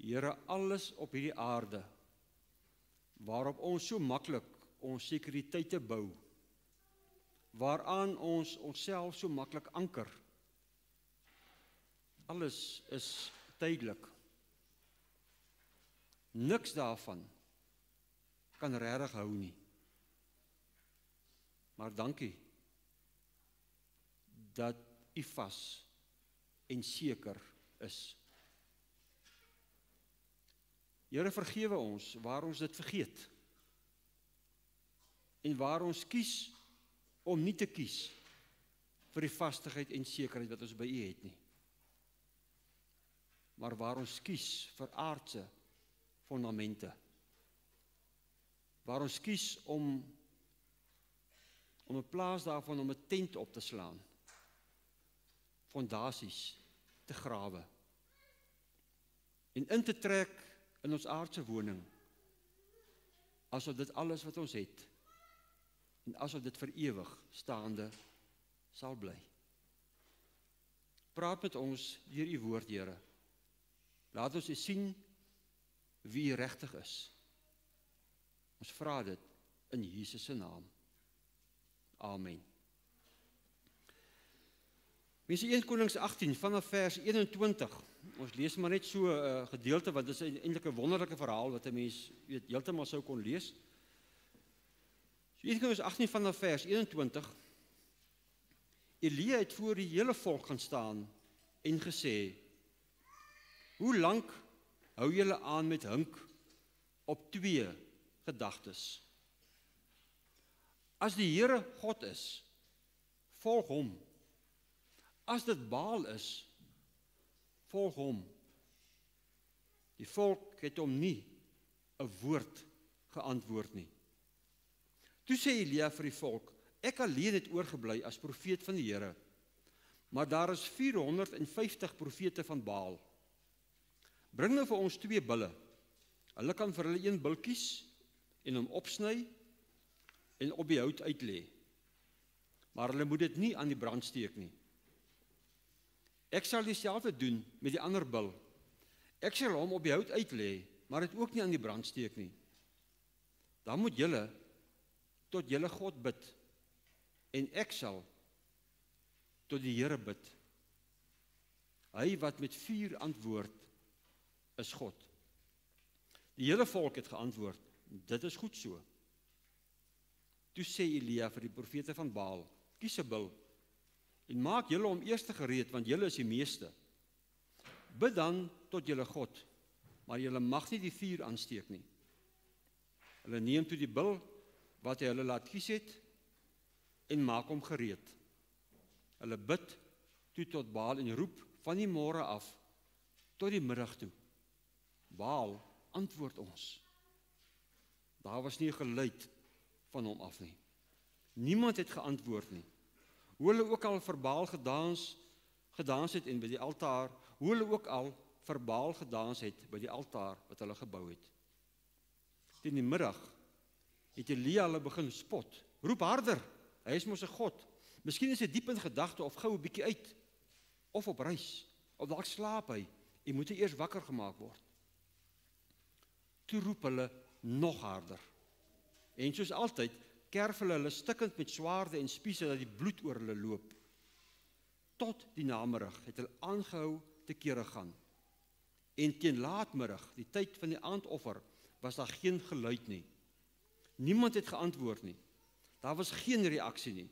Here, alles op hierdie aarde, waarop ons so maklik ons sekuriteite bou, waaraan ons onsself so maklik anker, alles is tydelik. Niks daarvan kan regtig hou nie. Maar dankie dat U vas en seker is. Here, vergewe ons waar ons dit vergeet en waar ons kies om nie te kies vir die vastigheid en sekerheid wat ons by U het nie. Maar waar ons kies vir aardse fondamente. Waar ons kies om 'n plaas daarvan om 'n tent op te slaan. Fondasies te grawe. En in te trek in ons aardse woning. Asof dit alles wat ons het. En asof dit vir ewig staande sal bly. Praat met ons deur U woord, Here. Laat ons sien wie U regtig is. Ons vra dit in Jesus se naam. Amen. Mense 1 Konings 18 vanaf vers 21. Ons lees maar net so 'n gedeelte want dit is eintlik 'n wonderlike verhaal wat 'n mens heeltemal sou kon lees. So 1 Konings 18 vanaf vers 21. Elia het voor die hele volk gaan staan en gesê: Hoe lank hou julle aan met hink op 2 gedagtes? As die Here God is, volg hom. As dit Baal is, volg hom. Die volk het hom nie 'n woord geantwoord nie. Toe sê Elia vir die volk: Ek alleen het oorgebly as profeet van die Here, maar daar is 450 profete van Baal. Bring nou vir ons 2 bulle. Hulle kan vir hulle 1 bil kies en hom opsny en op die hout uitlê. Maar hulle moet dit nie aan die brand steek nie. Ek sal dieselfde doen met die ander bil. Ek sal hom op die hout uitlê, maar dit ook nie aan die brand steek nie. Dan moet julle tot julle God bid en ek sal tot die Here bid. Hy wat met vuur antwoord is God. Die hele volk het geantwoord: Dit is goed so. Toe sê Elia vir die profete van Baal: Kies 'n bil en maak julle hom eers gereed, want julle is die meeste. Bid dan tot julle God, maar julle mag nie die vuur aansteek nie. Hulle neem toe die bil wat hy hulle laat kies het en maak hom gereed. Hulle bid toe tot Baal en roep van die môre af tot die middag toe: Baal, antwoord ons. Daar was nie 'n geluid van hom af nie. Niemand het geantwoord nie. Hoe hulle ook al vir Baal gedans het en by die altaar, hoe hulle ook al vir Baal gedans het by die altaar wat hulle gebou het. Teen die middag het Elia hulle begin spot. Roep harder, hy is mos 'n God. Miskien is hy diep in gedagte of gou 'n bietjie uit, of op reis, of dalk slaap hy en moet hy eers wakker gemaak word. Toe roep hulle nog harder. En soos altyd, kerf hulle stikkend met swaarde en spiese dat die bloed oor hulle loop. Tot die namiddag het hulle aangehou te kere gaan. En teen laatmiddag, die tyd van die aandoffer, was daar geen geluid nie. Niemand het geantwoord nie. Daar was geen reaksie nie.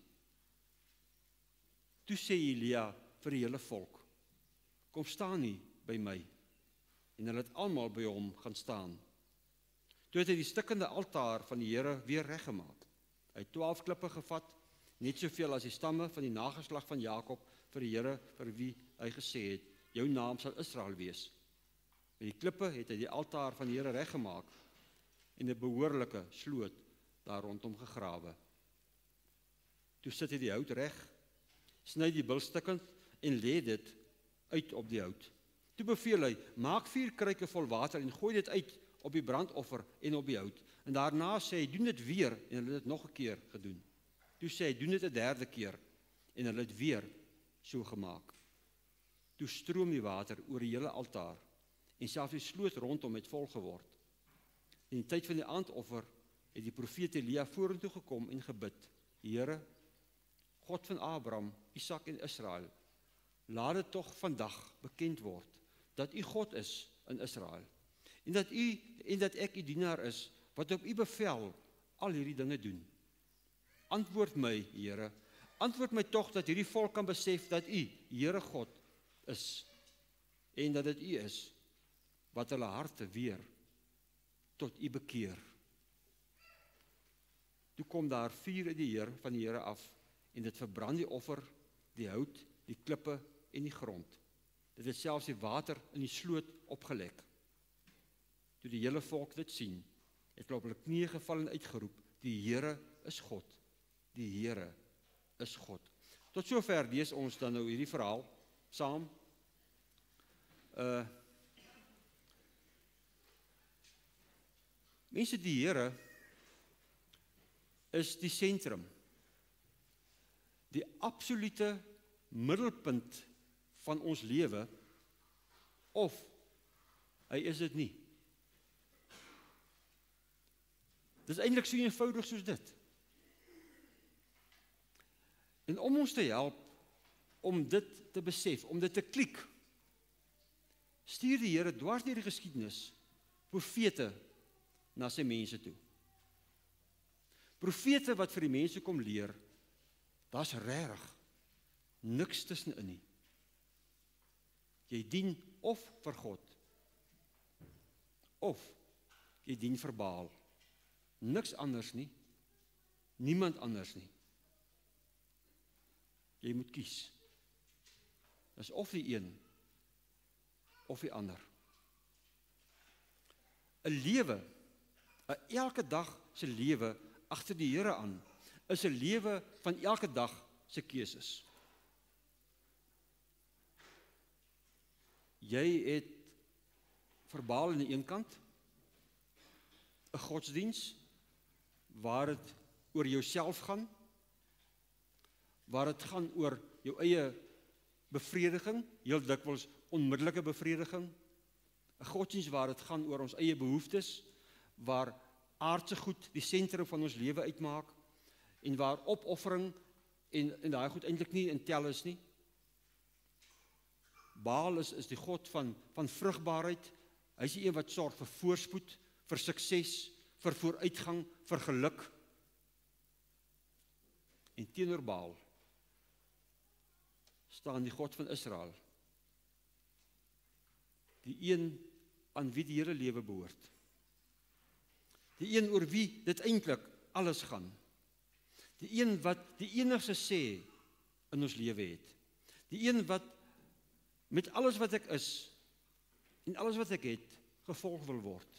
Toe sê Elia vir die hele volk: Kom staan nie by my. En hulle het almal by hom gaan staan. Toe het hy die stikkende altaar van die Here weer reggemaak. Hy het 12 klippe gevat, net soveel as die stamme van die nageslag van Jakob, vir die Here vir wie hy gesê het: Jou naam sal Israel wees. Met die klippe het hy die altaar van die Here reggemaak en 'n behoorlike sloot daar rondom gegrawe. Toe sit hy die hout reg, sny die bil stukkend en lê dit uit op die hout. Toe beveel hy: Maak 4 kruike vol water en gooi dit uit op die brandoffer en op die hout. En daarna sê hy: Doen dit weer, en hulle het dit nog 'n keer gedoen. Toe sê hy: Doen dit 'n 3de keer, en hulle het weer so gemaak. Toe stroom die water oor die hele altaar en selfs die sloot rondom het vol geword. In die tyd van die aandoffer het die profeet Elia vorentoe gekom en gebid, Here, God van Abraham, Isak en Israel, laat dit tog vandag bekend word, dat U God is in Israel, en dat ek U dienaar is, wat op U bevel al hierdie dinge doen. Antwoord my, Here, antwoord my tog dat hierdie volk kan besef dat U, Here God, is, en dat dit U is, wat hulle harte weer tot U bekeer. Toe kom daar vuur uit die Heer van die Here af, en dit verbrand die offer, die hout, die klippe en die grond. Dit het selfs die water in die sloot opgelek. Toe die hele volk dit sien, het hulle op hulle knieë geval en uitgeroep, die Here is God, die Here is God. Tot sover lees ons dan nou hierdie verhaal saam. Mense, die Here is die sentrum, die absolute middelpunt van ons lewe, of hy is dit nie. Dit is eintlik so eenvoudig soos dit. En om ons te help, om dit te besef, om dit te klik, stuur die Here dwars deur die geskiedenis profete na sy mense toe. Profete wat vir die mense kom leer, daar's regtig niks tussenin nie. Jy dien of vir God, of jy dien vir Baal. Niks anders nie, niemand anders nie. Jy moet kies. Dis of die een, of die ander. 'n lewe, 'n elke dag se lewe agter die Here aan, is 'n lewe van elke dag se keuses. Jy het vir Baal aan die een kant 'n godsdiens waar dit oor jouself gaan, waar dit gaan oor jou eie bevrediging, heel dikwels onmiddellike bevrediging, 'n godsdiens waar dit gaan oor ons eie behoeftes, waar aardse goed die sentrum van ons lewe uitmaak, en waar opoffering en daai goed eintlik nie in tel is nie. Baal is die god van vrugbaarheid, hy is die een wat sorg vir voorspoed, vir sukses, vir vooruitgang, vir geluk. En teenoor Baal staan die God van Israel, die een aan wie die hele lewe behoort, die een oor wie dit eintlik alles gaan, die een wat die enigste sê in ons lewe het, die een wat met alles wat ek is en alles wat ek het gevolg wil word.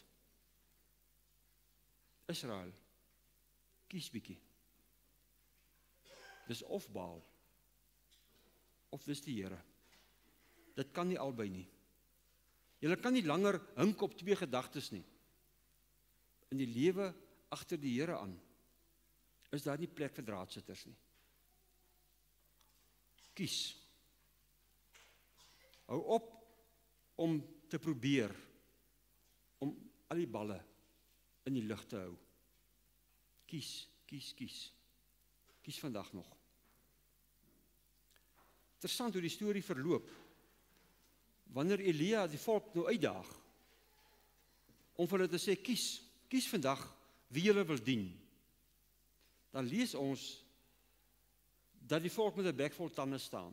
Israel, kies bietjie. Dis of Baal, of dis die Here. Dit kan nie albei nie. Julle kan nie langer hink op twee gedagtes nie. In die lewe agter die Here aan, is daar nie plek vir draadsitters nie. Kies. Hou op om te probeer om al die balle in die lug te hou. Kies, kies, kies. Kies vandag nog. Interessant hoe die storie verloop. Wanneer Elia die volk nou uitdaag, om vir hulle te sê, kies vandag wie julle wil dien, dan lees ons dat die volk met 'n bek vol tande staan.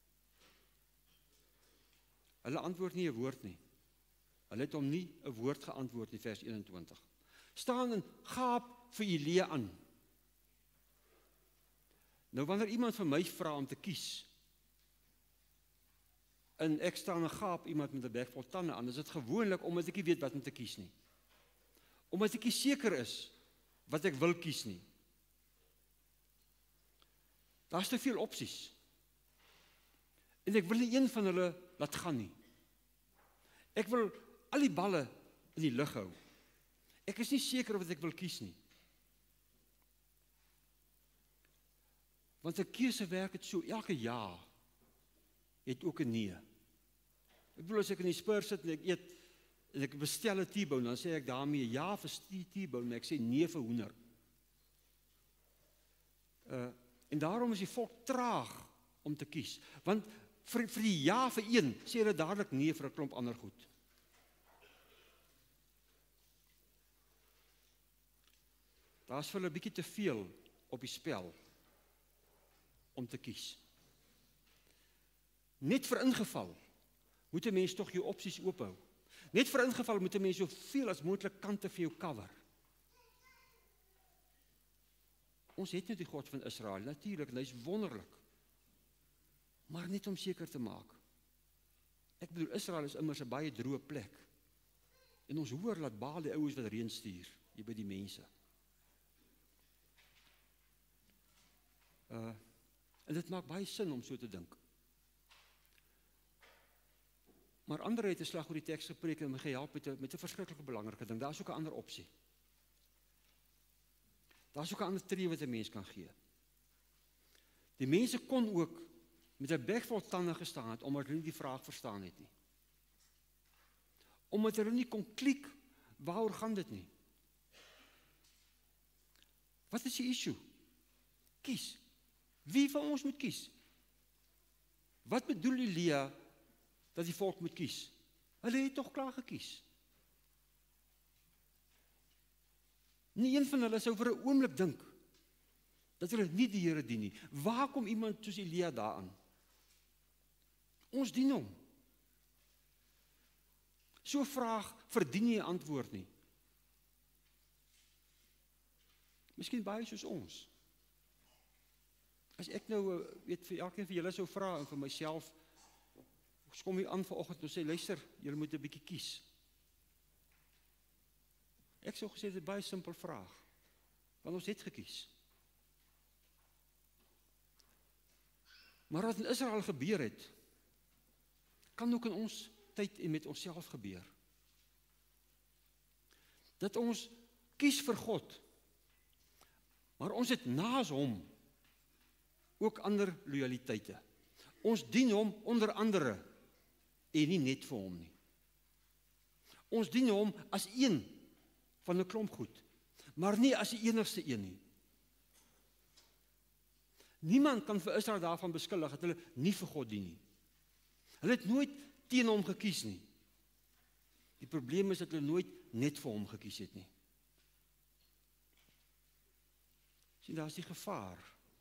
Hulle antwoord nie 'n woord nie. Hulle het hom nie 'n woord geantwoord in vers 21. Staan en gaap vir Elia aan. Nou wanneer iemand van my vra om te kies, en ek staan en gaap iemand met 'n bek vol tande aan, is dit gewoonlik omdat ek nie weet wat om te kies nie. Omdat ek nie seker is wat ek wil kies nie. Daar's te veel opsies. En ek wil nie een van hulle laat gaan nie. Ek wil al die balle in die lug hou. Ek is nie seker wat ek wil kies nie. Want 'n keuse werk het so, elke ja het ook 'n nee. Ek bedoel, as ek in die Spurs sit en ek eet en ek bestel 'n T-bone, dan sê ek daarmee ja vir T-bone, maar ek sê nee vir hoender. En daarom is die volk traag om te kies. Want vir die ja vir een, sê hulle dadelik nee vir 'n klomp ander goed. Daar is vir hulle 'n bietjie te veel op die spel om te kies. Net vir ingeval moet 'n mens tog jou opsies oophou. Net vir ingeval moet 'n mens soveel as moontlik kante vir jou cover. Ons het net die God van Israel, natuurlik, en hy is wonderlik. Maar net om seker te maak. Ek bedoel, Israel is immers 'n baie droë plek. En ons hoor dat Baal die oues wat reën stuur, hier by die mense. En dit maak baie sin om so te dink. Maar ander het 'n slag oor die teks gepreek en my gehelp met 'n verskriklike belangrike ding. Daar is ook 'n ander opsie. Daar is ook 'n ander tree wat 'n mens kan gee. Die mense kon ook met 'n bek vol tande gestaan het, omdat hulle nie die vraag verstaan het nie. Omdat hulle nie kon klik, waaroor gaan dit nie? Wat is die issue? Kies. Wie van ons moet kies? Wat bedoel Elia dat die volk moet kies? Hulle het toch klaar gekies. Nie een van hulle sou vir 'n oomblik dink dat hulle nie die Here dien nie. Waar kom iemand soos Elia daaraan? Ons dien hom. So 'n vraag verdien nie 'n antwoord nie. Miskien baie soos ons. As ek nou weet vir elkeen van julle sou vra en vir myself, ons kom hier aan vanoggend en sê luister, julle moet 'n bietjie kies. Ek sou gesê dit is 'n baie simpel vraag, want ons het gekies. Maar wat in Israel gebeur het, kan ook in ons tyd en met onsself gebeur. Dat ons kies vir God, maar ons het naas hom ook ander loyaliteite. Ons dien hom onder andere en nie net vir hom nie. Ons dien hom as een van 'n klomp goed, maar nie as die enigste een nie. Niemand kan vir Israel daarvan beskuldig dat hulle nie vir God dien nie. Hulle het nooit teen hom gekies nie. Die probleem is dat hulle nooit net vir hom gekies het nie. Sien, daar is die gevaar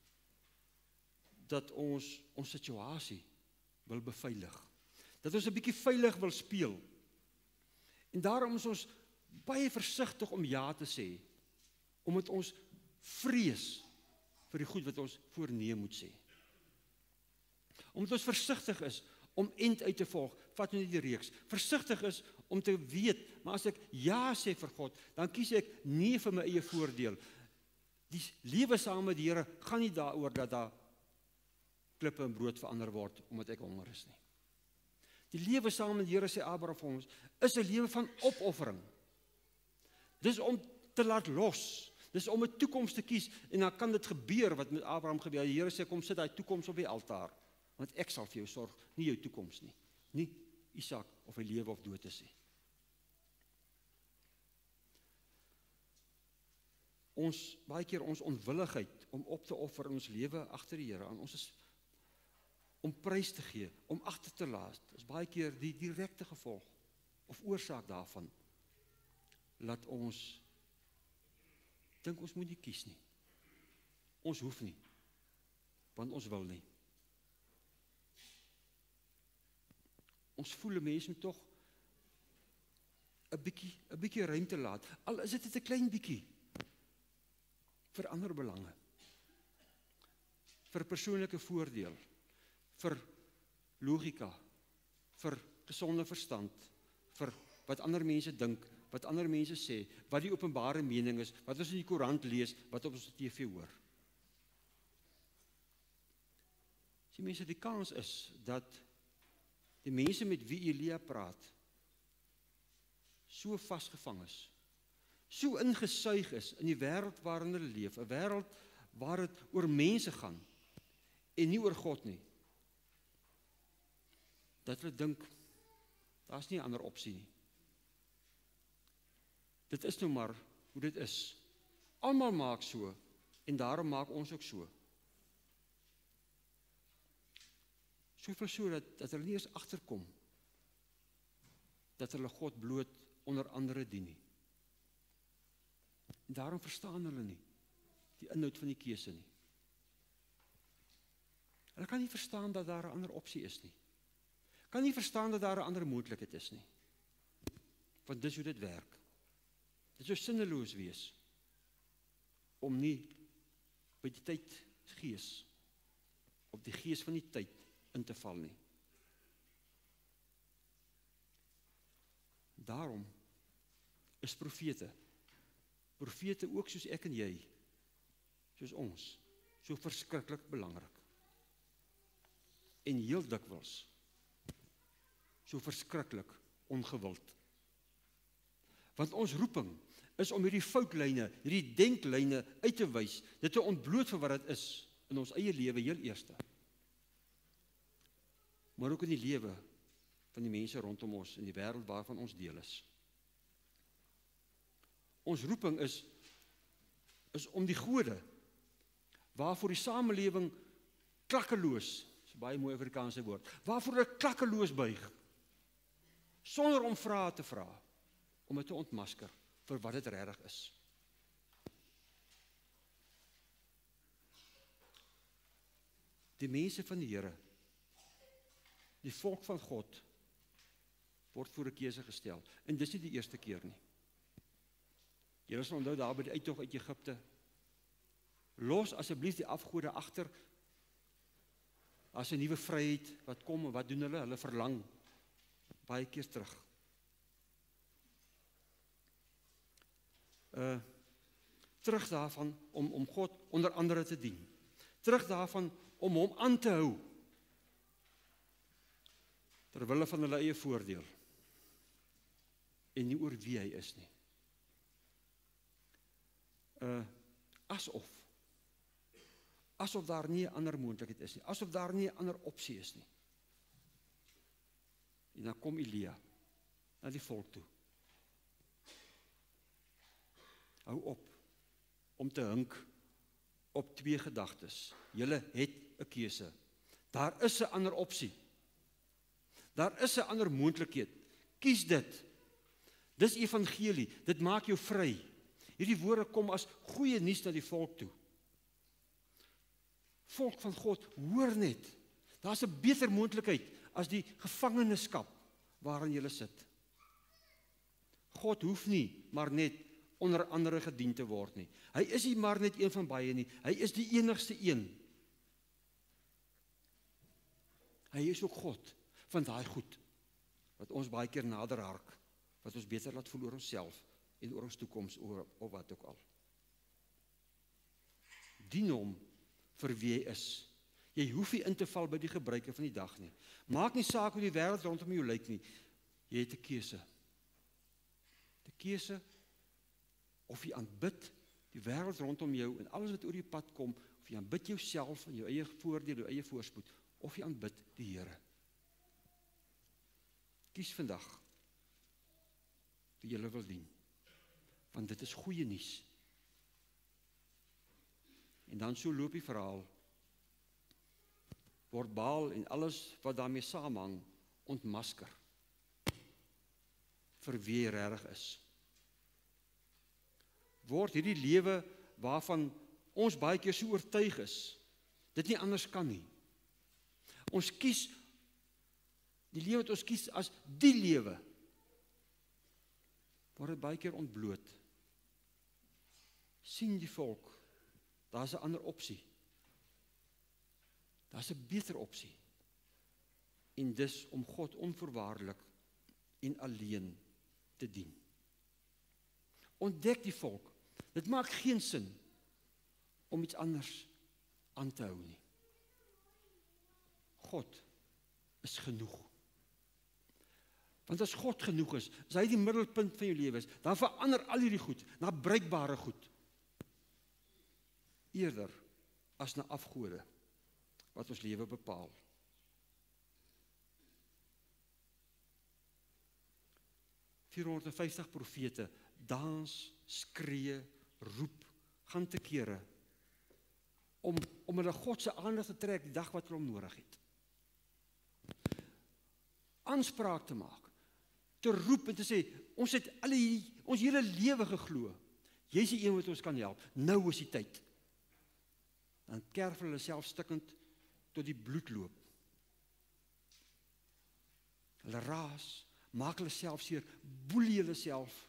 dat ons situasie wil beveilig. Dat ons 'n bietjie veilig wil speel. En daarom is ons baie versigtig om ja te sê, omdat ons vrees vir die goed wat ons voor nee moet sê. Omdat ons versigtig is om end uit te volg, vat nou nie die reeks, versigtig is om te weet, maar as ek ja sê vir God, dan kies ek nee vir my eie voordeel. Die lewe saam met die Here gaan nie daaroor dat daar klippe en brood verander word, omdat ek honger is nie. Die lewe saam met die Here, sê Abraham vir ons, is 'n lewe van opoffering. Dis om te laat los, dis om 'n toekoms te kies, en dan kan dit gebeur wat met Abraham gebeur. Die Here sê, kom sit daai toekoms op die altaar, want ek sal vir jou sorg, nie jou toekoms nie. Nie Isak of hy lewe of dood is nie. Baie keer ons onwilligheid om op te offer in ons lewe agter die Here, aan ons is om prys te gee, om agter te laat, is baie keer die direkte gevolg of oorsaak daarvan, laat ons dink ons moet nie kies nie. Ons hoef nie, want ons wil nie. Ons voel 'n mens moet tog 'n bietjie ruimte laat, al is dit 'n klein bietjie, vir ander belange, vir persoonlike voordeel, vir logika, vir gesonde verstand, vir wat ander mense dink, wat ander mense sê, wat die openbare mening is, wat ons in die koerant lees, wat op ons TV hoor. Die mense, die kans is dat die mense met wie Elia praat, so vasgevang is, so ingesuig is in die wêreld waarin hulle leef, 'n wêreld waar dit oor mense gaan en nie oor God nie, dat hulle dink, daar's nie 'n ander opsie nie. Dit is nou maar hoe dit is. Almal maak so, en daarom maak ons ook so. Soveel so dat hulle nie eens agterkom, dat hulle God bloot onder andere dien nie. En daarom verstaan hulle nie die inhoud van die keuse nie. Hulle kan nie verstaan dat daar 'n ander opsie is nie. Kan nie verstaan dat daar 'n ander moontlikheid is nie. Want dis hoe dit werk. Dit sou sinneloos wees om nie by die tydgees, op die gees van die tyd in te val nie. Daarom is profete ook soos ek en jy, soos ons, so verskriklik belangrik. En heel dikwels so verskriklik ongewild. Want ons roeping is om hierdie foutlyne, hierdie denklyne uit te wys, dit te ontbloot vir wat dit is in ons eie lewe heel eerste. Maar ook in die lewe van die mense rondom ons, in die wêreld waarvan ons deel is. Ons roeping is om die gode, waarvoor die samelewing klakkeloos, dis 'n baie mooi Afrikaanse woord, waarvoor hulle klakkeloos buig, sonder om vrae te vra, om dit te ontmasker vir wat dit regtig is. Die mense van die Here, die volk van God, word voor 'n keuse gestel. En dis nie die eerste keer nie. Julle sal onthou daar by die uittog uit Egipte, los asseblief die afgode agter, as 'n nuwe vryheid wat kom, en wat doen hulle? Hulle verlang baie keer terug. Terug daarvan om God onder andere te dien. Terug daarvan om hom aan te hou, terwille van hulle eie voordeel, en nie oor wie hy is nie. Asof daar nie 'n ander moontlikheid is nie, asof daar nie 'n ander opsie is nie. En dan kom Elia na die volk toe. Hou op om te hink op twee gedagtes. Julle het 'n keuse. Daar is 'n ander opsie. Daar is 'n ander moontlikheid. Kies dit. Dis evangelie. Dit maak jou vry. Hierdie woorde kom as goeie nuus na die volk toe. Volk van God, hoor net. Daar's 'n beter moontlikheid as die gevangenskap waarin jy sit. God hoef nie maar net onder andere gedien te word nie. Hy is nie maar net een van baie nie. Hy is die enigste een. Hy is ook God van daai goed wat ons baie keer nader hark, wat ons beter laat voel oor onsself en oor ons toekoms of wat ook al. Dien hom vir wie hy is. Jy hoef nie in te val by die gebruike van die dag nie. Maak nie saak hoe die wêreld rondom jou lyk nie. Jy het 'n keuse. 'n Keuse of jy aanbid die wêreld rondom jou en alles wat oor jou pad kom, of jy aanbid jouself en jou eie voordeel, jou eie voorspoed, of jy aanbid die Here. Kies vandag wie jy wil dien, want dit is goeie nuus. En dan so loop die verhaal, word Baal en alles wat daarmee saamhang ontmasker vir wie hy regtig is. Word hierdie lewe waarvan ons baie keer so oortuig is, dit nie anders kan nie. Ons kies, die lewe wat ons kies as die lewe, word dit baie keer ontbloot. Sien die volk, daar's 'n ander opsie. Daar's 'n beter opsie. En dis om God onvoorwaardelik en alleen te dien. Ontdek die volk. Dit maak geen sin om iets anders aan te hou nie. God is genoeg. Want as God genoeg is, as hy die middelpunt van jou lewe is, dan verander al hierdie goed na bruikbare goed. Eerder as na afgode wat ons lewe bepaal. 450 profete dans, skree, roep, gaan te kere om hulle God se aandag te trek die dag wat hulle hom nodig het. Aanspraak te maak, te roep en te sê, ons het ons hele lewe geglo. Jy is die een wat ons kan help. Nou is die tyd. Dan kerf hulle self stikkend tot die bloed loop. Hulle raas, maak hulle self seer, boelie hulle self.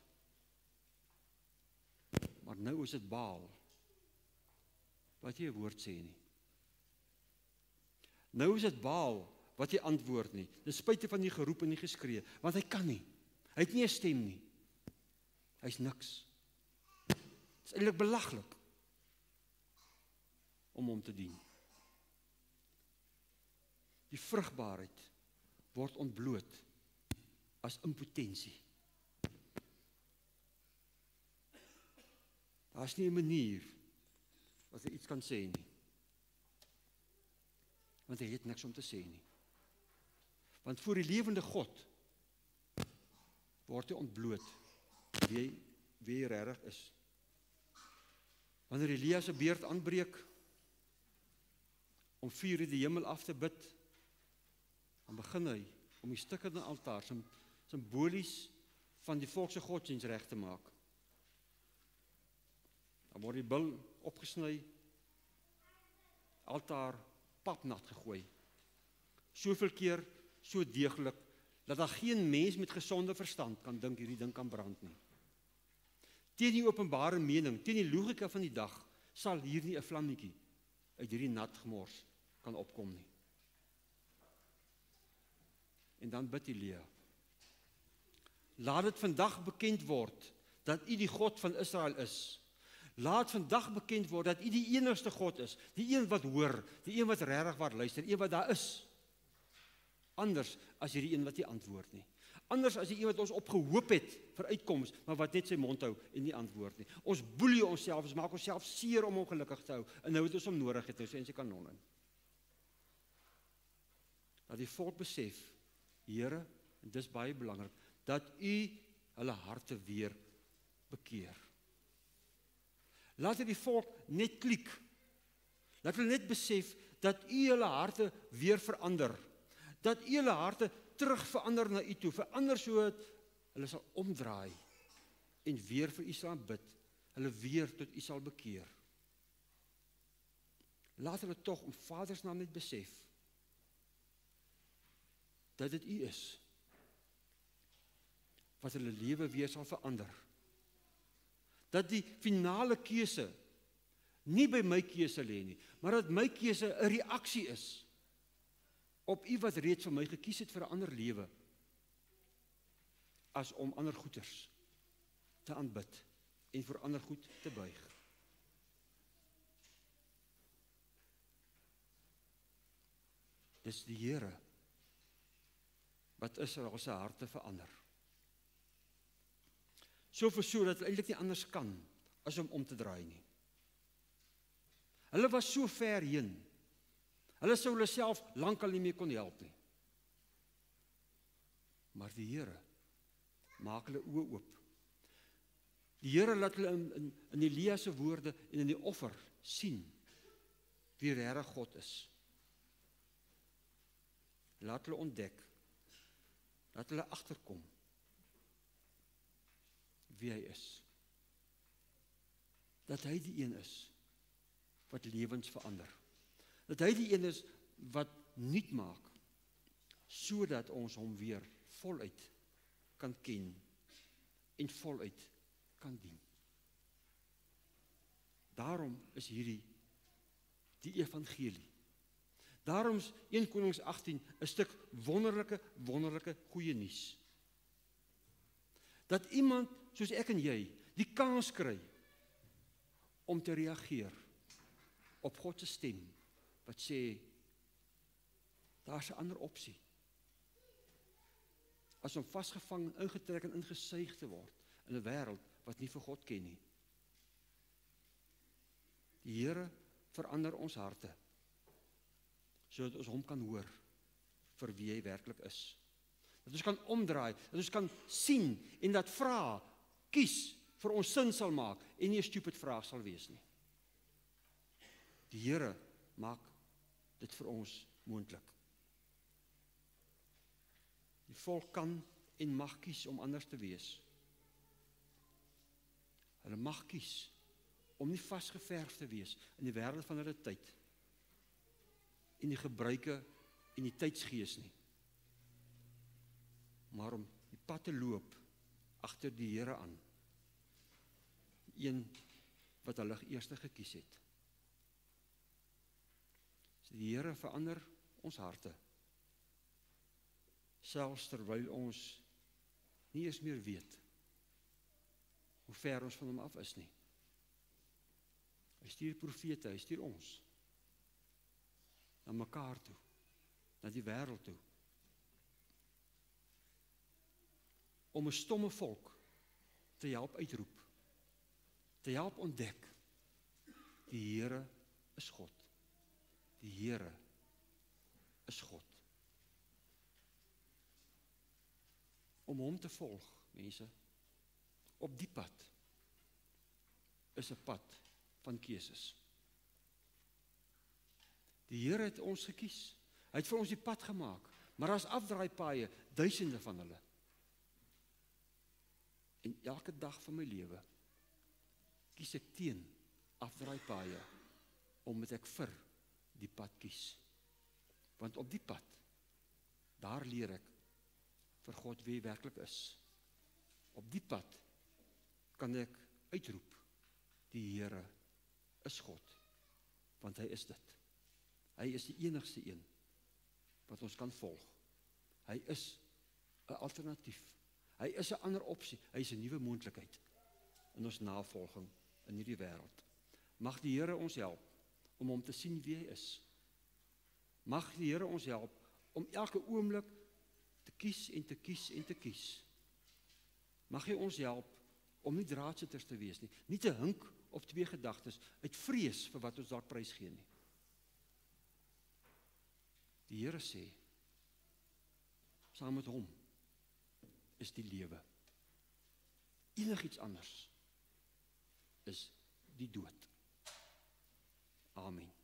Maar nou is dit Baal wat jy 'n woord sê nie. Nou is dit Baal wat jy antwoord nie. Ten spyte van die geroep en die geskree, want hy kan nie. Hy het nie 'n stem nie. Hy's niks. Dit is eintlik belaglik om hom te dien. Die vrugbaarheid word ontbloot as impotensie. Daar is nie 'n manier wat hy iets kan sê nie. Want hy het niks om te sê nie. Want voor die lewende God word hy ontbloot wie hy regtig is. Wanneer Elia se beurt aanbreek om 4 uur die hemel af te bid, dan begin hy om die stikkende altaar simbolies van die volk se godsdiens reg te maak. Dan word die bil opgesny, altaar papnat gegooi. Soveel keer, so deeglik, dat daar geen mens met gesonde verstand kan dink hierdie ding kan brand nie. Teen die openbare mening, teen die logika van die dag, sal hier nie 'n vlammetjie uit hierdie nat gemors kan opkom nie. En dan bid Elia. Laat dit vandag bekend word dat U die God van Israel is. Laat vandag bekend word dat U die enigste God is, die een wat hoor, die een wat regtig waar luister, die een wat daar is. Anders as hierdie een wat nie antwoord nie. Anders as die een wat ons opgehoop het vir uitkoms, maar wat net sy mond hou en nie antwoord nie. Ons boelie onsself, ons maak onsself seer om hom gelukkig te hou, en nou het ons hom nodig het, nou sê sy kanonnen. Dat die volk besef, Here, en dis baie belangrik, dat U hulle harte weer bekeer. Laat die volk net klik. Laat hulle net besef dat U hulle harte weer verander. Dat U hulle harte terug verander na U toe. Verander so dat hulle sal omdraai en weer vir U sal bid. Hulle weer tot U sal bekeer. Laat hulle tog om Vader se naam net besef dat dit U is wat hulle lewe weer sal verander. Dat die finale keuse nie by my keuse lê nie, maar dat my keuse 'n reaksie is op U wat reeds vir my gekies het vir 'n ander lewe, as om ander goeders te aanbid en vir ander goed te buig. Dis die Here wat Israel se harte verander. So dat hulle eintlik nie anders kan as om te draai nie. Hulle was so ver heen. Hulle sou hulle self lankal nie meer kon help nie. Maar die Here maak hulle oë oop. Die Here laat hulle in Elia se woorde en in die offer sien wie regtig God is. Laat hulle ontdek, laat hulle agterkom wie hy is. Dat hy die een is wat lewens verander. Dat hy die een is wat nuut maak, sodat ons hom weer voluit kan ken en voluit kan dien. Daarom is hierdie die evangelie. Daarom is 1 Konings 18 'n stuk wonderlike goeie nuus. Dat iemand soos ek en jy die kans kry om te reageer op God se stem wat sê daar's 'n ander opsie as om vasgevang, ingetrek en ingesuig te word in 'n wêreld wat nie vir God ken nie. Die Here verander ons harte sodat ons hom kan hoor vir wie hy werklik is. Dat ons kan omdraai, dat ons kan sien en dat vra, kies, vir ons sin sal maak en nie 'n stupid vraag sal wees nie. Die Here maak dit vir ons moontlik. Die volk kan en mag kies om anders te wees. Hulle mag kies om nie vasgeverf te wees in die wêreld van hulle tyd en die gebruike en die tydsgees nie, maar om die pad te loop agter die Here aan, die een wat hulle eerste gekies het. So die Here verander ons harte, selfs terwyl ons nie eens meer weet hoe ver ons van hom af is nie. Hy stuur profete, hy stuur ons na mekaar toe, na die wêreld toe, om 'n stomme volk te help uitroep, te help ontdek, die Here is God. Die Here is God. Om hom te volg, mense, op die pad, is 'n pad van keuses. Die Here het ons gekies. Hy het vir ons die pad gemaak, maar as afdraaipaaie, duisende van hulle. En elke dag van my lewe kies ek teen afdraaipaaie, omdat ek vir die pad kies. Want op die pad, daar leer ek vir God wie hy werklik is. Op die pad kan ek uitroep, die Here is God, want hy is dit. Hy is die enigste een wat ons kan volg. Hy is 'n alternatief. Hy is 'n ander opsie. Hy is 'n nuwe moontlikheid in ons navolging in hierdie wêreld. Mag die Here ons help om hom te sien wie hy is. Mag die Here ons help om elke oomblik te kies en te kies en te kies. Mag hy ons help om nie draadsitters te wees nie, nie te hink op twee gedagtes uit vrees vir wat ons dalk prysgee nie. Die Here sê, saam met hom is die lewe. Enigiets anders is die dood. Amen.